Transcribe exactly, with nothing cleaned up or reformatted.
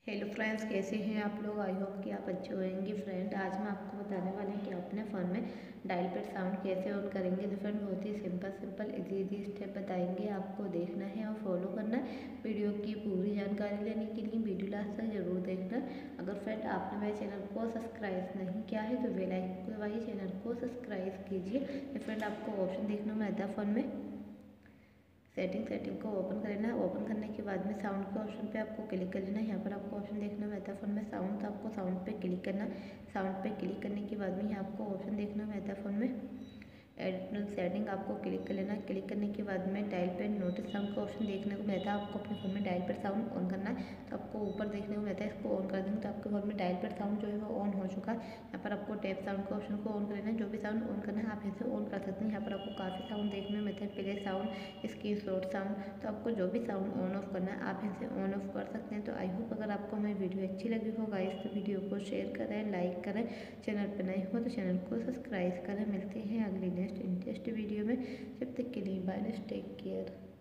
Hello friends, कैसे हैं आप लोग। आई होप कि आप अच्छे होंगे। फ्रेंड, आज मैं आपको बताने वाली हूँ कि अपने फ़ोन में डायल पैड साउंड कैसे ऑन करेंगे। तो फ्रेंड, बहुत ही simple simple easy easy step बताएंगे, आपको देखना है और फॉलो करना है। वीडियो की पूरी जानकारी लेने के लिए वीडियो लास्ट तक जरूर देखना। अगर फ्रेंड आपने मेरे चैनल को सब्सक्राइब नहीं किया है तो बेल आइकन को दबाइए, चैनल को सब्सक्राइब कीजिए। तो फ्रेंड, आपको ऑप्शन देखना मिलता है फ़ोन में सेटिंग सेटिंग को ओपन कर लेना है। ओपन करने के बाद में साउंड के ऑप्शन पे आपको क्लिक कर लेना है। यहाँ पर आपको ऑप्शन देखना रहता है फ़ोन में साउंड, तो आपको साउंड पे क्लिक करना। साउंड पे क्लिक करने के बाद में यहाँ आपको ऑप्शन देखना रहता है फ़ोन में एडिशनल सेटिंग, आपको क्लिक कर लेना। क्लिक करने के बाद में डायल पैड नोटिस साउंड का ऑप्शन देखने को मिलता है। आपको अपने फ़ोन में डायल पैड साउंड ऑन करना है, तो आपको ऊपर देखने को मिलता है। इसको ऑन कर देंगे तो आपके फ़ोन में डायल पैड साउंड जो है वो ऑन हो चुका है। यहाँ पर आपको टैप साउंड का ऑप्शन को ऑन कर लेना है। जो भी साउंड ऑन करना है आप इसे ऑन कर सकते हैं। यहाँ पर आपको काफ़ी साउंड देखने को मिलते हैं, play sound, screen shot sound. तो आपको जो भी साउंड ऑन ऑफ करना है आप इसे ऑन ऑफ कर सकते हैं। तो आई होप अगर आपको मेरी वीडियो अच्छी लगी हो गाइस तो वीडियो को शेयर करें, लाइक करें। चैनल पर नए हो तो चैनल को सब्सक्राइब करें। मिलते हैं अगली नेक्स्ट इंटरेस्ट वीडियो में। जब तक के लिए बाय, टेक केयर।